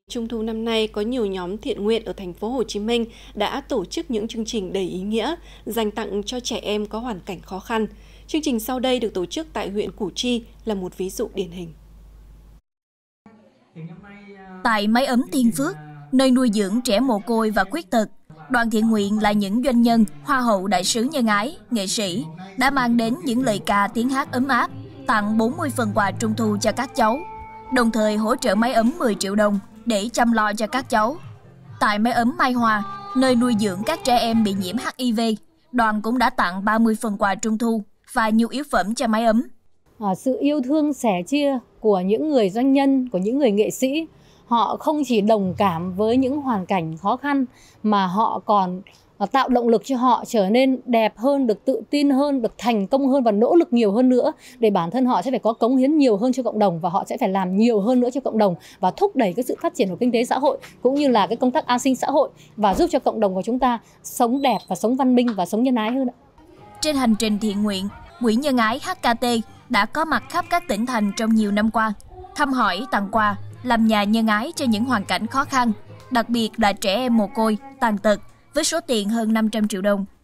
Trung thu năm nay có nhiều nhóm thiện nguyện ở thành phố Hồ Chí Minh đã tổ chức những chương trình đầy ý nghĩa dành tặng cho trẻ em có hoàn cảnh khó khăn. Chương trình sau đây được tổ chức tại huyện Củ Chi là một ví dụ điển hình. Tại mái ấm Thiên Phước, nơi nuôi dưỡng trẻ mồ côi và khuyết tật, đoàn thiện nguyện là những doanh nhân, hoa hậu đại sứ nhân ái, nghệ sĩ đã mang đến những lời ca tiếng hát ấm áp, tặng 40 phần quà trung thu cho các cháu, đồng thời hỗ trợ mái ấm 10 triệu đồng để chăm lo cho các cháu. Tại mái ấm Mai Hoa, nơi nuôi dưỡng các trẻ em bị nhiễm HIV, đoàn cũng đã tặng 30 phần quà trung thu và nhu yếu phẩm cho mái ấm. Sự yêu thương sẻ chia của những người doanh nhân, của những người nghệ sĩ, họ không chỉ đồng cảm với những hoàn cảnh khó khăn mà họ còn tạo động lực cho họ trở nên đẹp hơn, được tự tin hơn, được thành công hơn và nỗ lực nhiều hơn nữa để bản thân họ sẽ phải có cống hiến nhiều hơn cho cộng đồng và họ sẽ phải làm nhiều hơn nữa cho cộng đồng và thúc đẩy cái sự phát triển của kinh tế xã hội cũng như là cái công tác an sinh xã hội và giúp cho cộng đồng của chúng ta sống đẹp và sống văn minh và sống nhân ái hơn. Trên hành trình thiện nguyện, Quỹ Nhân ái HKT đã có mặt khắp các tỉnh thành trong nhiều năm qua, thăm hỏi, tặng quà, làm nhà nhân ái cho những hoàn cảnh khó khăn, đặc biệt là trẻ em mồ côi, tàn tật, với số tiền hơn 500 triệu đồng.